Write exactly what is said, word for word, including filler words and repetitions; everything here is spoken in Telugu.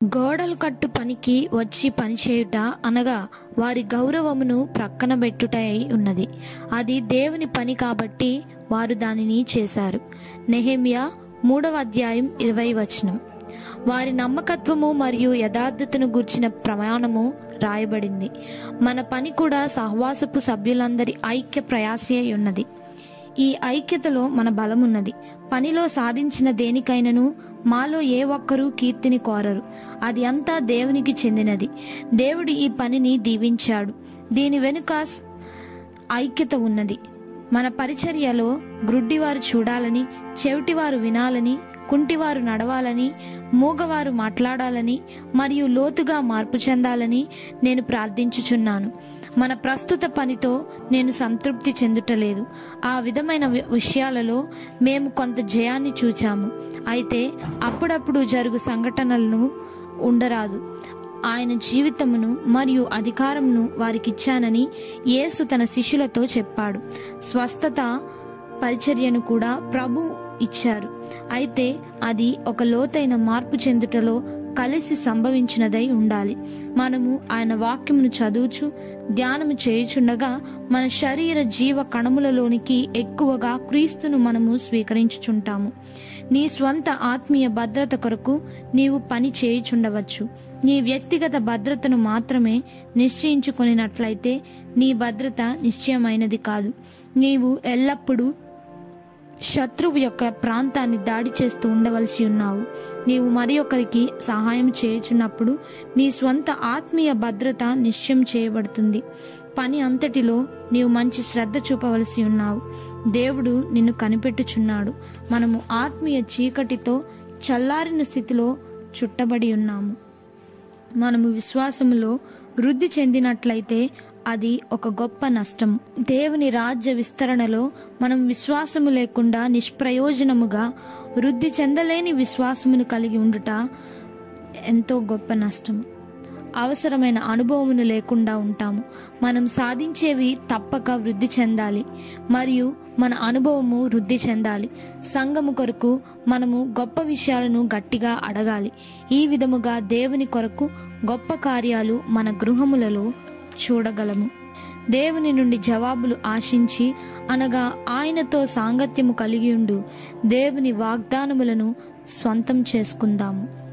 గోడలు కట్టు పనికి వచ్చి పనిచేయుట అనగా వారి గౌరవమును ప్రక్కన బెట్టుటై ఉన్నది. అది దేవుని పని కాబట్టి వారు దానిని చేశారు. నెహెమ్యా మూడవ అధ్యాయం ఇరవై వచనం. వారి నమ్మకత్వము మరియు యథార్థతను గూర్చిన ప్రమాణము రాయబడింది. మన పని కూడా సహవాసపు సభ్యులందరి ఐక్య ప్రయాసే ఉన్నది. ఈ ఐక్యతలో మన బలమున్నది. పనిలో సాధించిన దేనికైనను మాలో ఏ ఒక్కరూ కీర్తిని కోరరు. అది అంతా దేవునికి చెందినది. దేవుడు ఈ పనిని దీవించాడు. దీని వెనుక ఐక్యత ఉన్నది. మన పరిచర్యలో గ్రుడ్డివారు చూడాలని, చెవిటివారు వినాలని, కుంటివారు నడవాలని, మూగవారు మాట్లాడాలని మరియు లోతుగా మార్పు చెందాలని నేను ప్రార్థించుచున్నాను. మన ప్రస్తుత పనితో నేను సంతృప్తి చెందుటలేదు. ఆ విధమైన విషయాలలో మేము కొంత జయాన్ని చూచాము. అయితే అప్పుడప్పుడు జరుగు సంఘటనలను ఉండరాదు. ఆయన జీవితమును మరియు అధికారమును వారికిచ్చానని యేసు తన శిష్యులతో చెప్పాడు. స్వస్థత పరిచర్యను కూడా ప్రభు ఇచ్చారు. అయితే అది ఒక లోతైన మార్పు చెందుటలో కలిసి సంభవించినదై ఉండాలి. మనము ఆయన వాక్యమును చదువుచు ధ్యానము చేయుచుండగా మన శరీర జీవ కణములలోనికి ఎక్కువగా క్రీస్తును మనము స్వీకరించుచుంటాము. నీ స్వంత ఆత్మీయ భద్రత కొరకు నీవు పని చేయుచుండవచ్చు. నీ వ్యక్తిగత భద్రతను మాత్రమే నిశ్చయించుకొనినట్లయితే నీ భద్రత నిశ్చయమైనది కాదు. నీవు ఎల్లప్పుడూ శత్రువు యొక్క ప్రాంతాన్ని దాడి చేస్తూ ఉండవలసి ఉన్నావు. నీవు మరి ఒకరికి సహాయం చేయుచున్నప్పుడు నీ స్వంత ఆత్మీయ భద్రత నిశ్చయం చేయబడుతుంది. పని అంతటిలో నీవు మంచి శ్రద్ధ చూపవలసి ఉన్నావు. దేవుడు నిన్ను కనిపెట్టుచున్నాడు. మనము ఆత్మీయ చీకటితో చల్లారిన స్థితిలో చుట్టబడి ఉన్నాము. మనము విశ్వాసములో వృద్ధి చెందినట్లయితే అది ఒక గొప్ప నష్టం. దేవుని రాజ్య విస్తరణలో మనం విశ్వాసము లేకుండా నిష్ప్రయోజనముగా వృద్ధి చెందలేని విశ్వాసమును కలిగి ఉండుట ఎంతో గొప్ప నష్టం. అవసరమైన అనుభవమును లేకుండా ఉంటాము. మనం సాధించేవి తప్పక వృద్ధి చెందాలి మరియు మన అనుభవము వృద్ధి చెందాలి. సంఘము కొరకు మనము గొప్ప విషయాలను గట్టిగా అడగాలి. ఈ విధముగా దేవుని కొరకు గొప్ప కార్యాలు మన గృహములలో చూడగలము. దేవుని నుండి జవాబులు ఆశించి అనగా ఆయనతో సాంగత్యము కలిగి ఉండు దేవుని వాగ్దానములను స్వంతం చేసుకుందాము.